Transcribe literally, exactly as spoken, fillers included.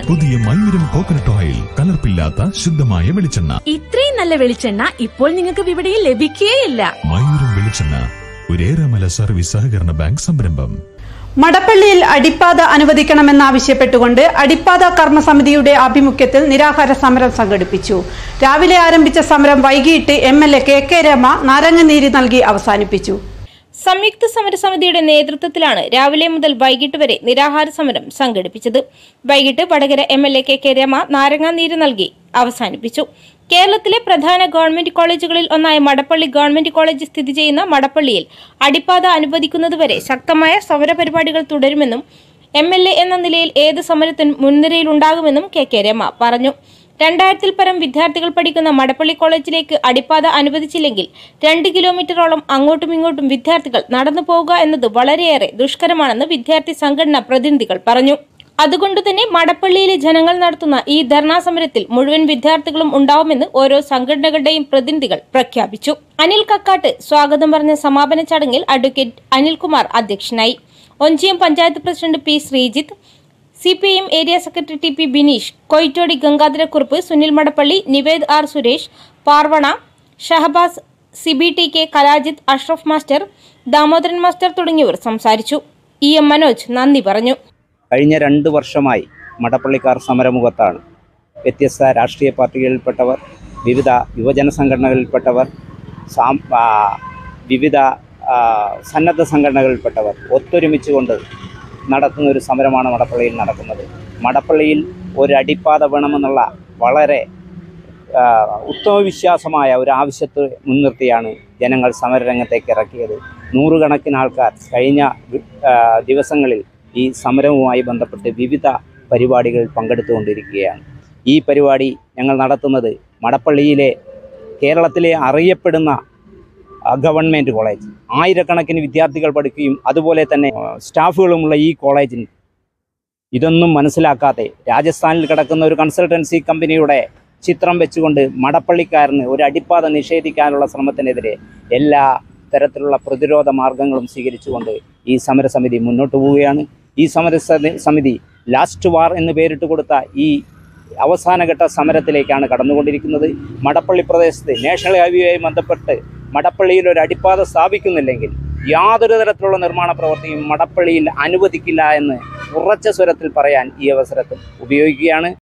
പുതിയ മയൂരം coconut oil, കലർപ്പില്ലാത്ത ശുദ്ധമായ വെളിച്ചെണ്ണ. ഇത്രയും നല്ല വെളിച്ചെണ്ണ ഇപ്പോൾ നിങ്ങൾക്ക് വിപണിയിൽ ലഭിക്കുകയില്ല. മയൂരം വെളിച്ചെണ്ണ, ഒരു ഏറമല സർവീസ് സഹകരണ ബാങ്ക് സംരംഭം. മടപ്പള്ളിയിൽ അടിപ്പാത അനുവദിക്കണമെന്നാവശ്യപ്പെട്ടുകൊണ്ട് അടിപ്പാത കർമ്മസമിതിയുടെ ആഭിമുഖ്യത്തിൽ നിരാഹാര സമരം സംഘടിപ്പിച്ചു. രാവിലെ ആരംഭിച്ച സമരം വൈകിട്ട് M L A K K Rema നാരങ്ങനീര് നൽകി അവസാനിപ്പിച്ചു. സംയുക്ത സമരസമിതിയുടെ നേതൃത്വത്തിലാണ് രാവിലെ മുതൽ വൈകിട്ട് വരെ നിരാഹാര സമരം സംഘടിപ്പിച്ചത്. വൈകിട്ട് Vadakara M L A K K Rema നാരങ്ങാനീര് നൽകി അവസാനിപ്പിച്ചു. കേരളത്തിലെ പ്രധാന ഗവൺമെന്റ് കോളേജുകളിൽ ഒന്നായ മടപ്പള്ളി ഗവൺമെന്റ് കോളേജ് സ്ഥിതി ചെയ്യുന്ന മടപ്പള്ളിയിൽ അടിപ്പാത അനുവദിക്കുന്നതുവരെ ശക്തമായ സമരപരിപാടികൾ തുടരുമെന്നും എം എൽ എ എന്ന നിലയിൽ ഏത് സമരത്തിനും മുൻനിരയിലുണ്ടാകുമെന്നും കെ കെ രമ പറഞ്ഞു. രണ്ടായിരത്തിൽ പരം വിദ്യാർത്ഥികൾ പഠിക്കുന്ന മടപ്പള്ളി കോളേജിലേക്ക് അടിപ്പാത അനുവദിച്ചില്ലെങ്കിൽ രണ്ട് കിലോമീറ്ററോളം അങ്ങോട്ടും ഇങ്ങോട്ടും വിദ്യാർത്ഥികൾ നടന്നു പോവുക എന്നത് വളരെയേറെ ദുഷ്കരമാണെന്ന് വിദ്യാർത്ഥി സംഘടനാ പ്രതിനിധികൾ പറഞ്ഞു. അതുകൊണ്ടുതന്നെ മടപ്പള്ളിയിലെ ജനങ്ങൾ നടത്തുന്ന ഈ ധർണാ സമരത്തിൽ മുഴുവൻ വിദ്യാർത്ഥികളും ഉണ്ടാവുമെന്ന് ഓരോ സംഘടനകളുടെയും പ്രതിനിധികൾ പ്രഖ്യാപിച്ചു. അനിൽ കക്കാട്ട് സ്വാഗതം പറഞ്ഞ സമാപന ചടങ്ങിൽ അഡ്വക്കേറ്റ് അനിൽകുമാർ അധ്യക്ഷനായി. Onchiyam panchayat president P Sreejith, C P M area secretary T P Bineesh, Koyittodi Gangadharakurup, Sunil Madappally, Nived R Suresh, Parvana, Shahabaz, Sibi T K, Kalajith, Ashraf master, Damodaran master തുടങ്ങിയവർ സംസാരിച്ചു. ഇ എം മനോജ് നന്ദി പറഞ്ഞു. കഴിഞ്ഞ രണ്ട് വർഷമായി മടപ്പള്ളിക്കാർ സമരമുഖത്താണ്. വ്യത്യസ്ത രാഷ്ട്രീയ പാർട്ടികളിൽപ്പെട്ടവർ, വിവിധ യുവജന സംഘടനകളിൽപ്പെട്ടവർ, വിവിധ സന്നദ്ധ സംഘടനകളിൽപ്പെട്ടവർ ഒത്തൊരുമിച്ചുകൊണ്ട് നടത്തുന്ന ഒരു സമരമാണ് മടപ്പള്ളിയിൽ നടക്കുന്നത്. മടപ്പള്ളിയിൽ ഒരു അടിപ്പാത വേണമെന്നുള്ള വളരെ ഉത്തമവിശ്വാസമായ ഒരു ആവശ്യത്തെ മുൻനിർത്തിയാണ് ജനങ്ങൾ സമരരംഗത്തേക്ക് ഇറക്കിയത്. നൂറുകണക്കിന് ആൾക്കാർ കഴിഞ്ഞ ദിവസങ്ങളിൽ ഈ സമരവുമായി ബന്ധപ്പെട്ട് വിവിധ പരിപാടികളിൽ പങ്കെടുത്തുകൊണ്ടിരിക്കുകയാണ്. ഈ പരിപാടി ഞങ്ങൾ നടത്തുന്നത് മടപ്പള്ളിയിലെ കേരളത്തിലെ അറിയപ്പെടുന്ന ഗവൺമെൻറ് കോളേജ്, ആയിരക്കണക്കിന് വിദ്യാർത്ഥികൾ പഠിക്കുകയും അതുപോലെ തന്നെ സ്റ്റാഫുകളുമുള്ള ഈ കോളേജിൽ ഇതൊന്നും മനസ്സിലാക്കാതെ രാജസ്ഥാനിൽ കിടക്കുന്ന ഒരു കൺസൾട്ടൻസി കമ്പനിയുടെ ചിത്രം വെച്ചുകൊണ്ട് മടപ്പള്ളിക്കാരന് ഒരു അടിപ്പാത നിഷേധിക്കാനുള്ള ശ്രമത്തിനെതിരെ എല്ലാ തരത്തിലുള്ള പ്രതിരോധ മാർഗങ്ങളും സ്വീകരിച്ചുകൊണ്ട് ഈ സമരസമിതി മുന്നോട്ട് പോവുകയാണ്. ഈ സമരസമിതി ലാസ്റ്റ് വാർ എന്ന് പേരിട്ട് കൊടുത്ത ഈ അവസാനഘട്ട സമരത്തിലേക്കാണ് കടന്നുകൊണ്ടിരിക്കുന്നത്. മടപ്പള്ളി പ്രദേശത്ത് നാഷണൽ ഹൈവേയുമായി ബന്ധപ്പെട്ട് മടപ്പള്ളിയിൽ ഒരു അടിപ്പാത സ്ഥാപിക്കുന്നില്ലെങ്കിൽ യാതൊരു തരത്തിലുള്ള നിർമ്മാണ പ്രവൃത്തിയും മടപ്പള്ളിയിൽ അനുവദിക്കില്ല എന്ന് ഉറച്ച സ്വരത്തിൽ പറയാൻ ഈ അവസരത്തിൽ ഉപയോഗിക്കുകയാണ്.